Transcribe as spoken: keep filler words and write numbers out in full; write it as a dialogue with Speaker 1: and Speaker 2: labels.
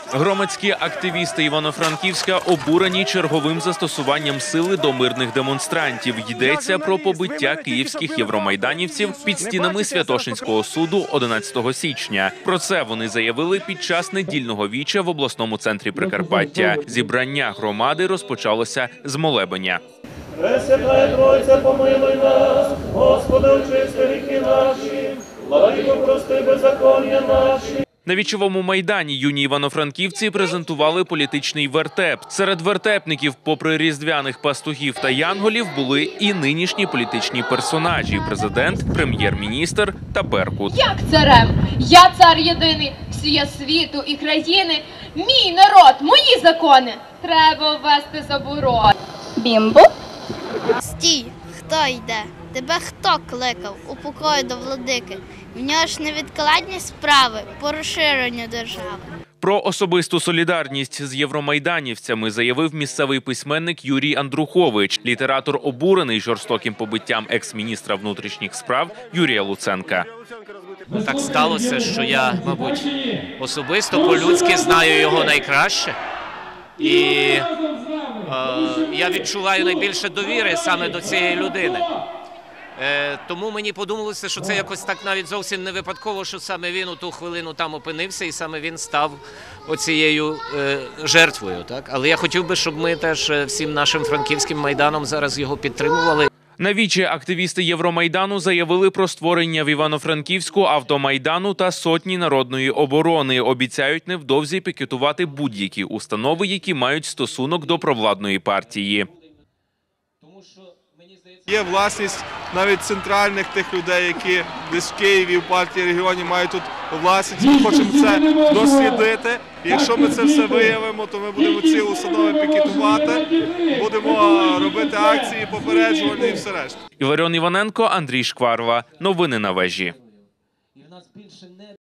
Speaker 1: Громадські активісти Івано-Франківська обурені черговим застосуванням сили до мирних демонстрантів. Йдеться про побиття київських євромайданівців під стінами Святошинського суду одинадцятого січня. Про це вони заявили під час недільного віча в обласному центрі Прикарпаття. Зібрання громади розпочалося з молебення.
Speaker 2: Пресвятая Тройця, помилуй нас, Господи, очисти гріхи наші, владико, прости беззаконня наші.
Speaker 1: На Вічовому майдані юні івано-франківці презентували політичний вертеп. Серед вертепників, попри різдвяних пастухів та янголів, були і нинішні політичні персонажі – президент, прем'єр-міністр та Беркут.
Speaker 3: Як царем? Я цар єдиний, всія світу і країни. Мій народ, мої закони. Треба ввести заборону.
Speaker 4: Бімбо.
Speaker 5: Стій, хто йде? Тебе хто кликав у покої до владики? В нього ж невідкладні справи по розширенню держави.
Speaker 1: Про особисту солідарність з євромайданівцями заявив місцевий письменник Юрій Андрухович. Літератор обурений жорстоким побиттям екс-міністра внутрішніх справ Юрія Луценка.
Speaker 6: Так сталося, що я, мабуть, особисто по-людськи знаю його найкраще. І е, я відчуваю найбільше довіри саме до цієї людини. Е, тому мені подумалося, що це якось так навіть зовсім не випадково, що саме він у ту хвилину там опинився і саме він став оцією е, жертвою. Так? Але я хотів би, щоб ми теж всім нашим франківським майданом зараз його підтримували.
Speaker 1: На вічі активісти Євромайдану заявили про створення в Івано-Франківську автомайдану та сотні народної оборони. Обіцяють невдовзі пікетувати будь-які установи, які мають стосунок до провладної партії.
Speaker 7: Є власність навіть центральних тих людей, які десь в Києві, в партії регіонів мають тут власність. Ми хочемо це дослідити. І якщо ми це все виявимо, то ми будемо ці установи пікетувати, будемо робити акції попереджувальні і все решта.
Speaker 1: Іларіон Іваненко, Андрій Шкварва. Новини на вежі.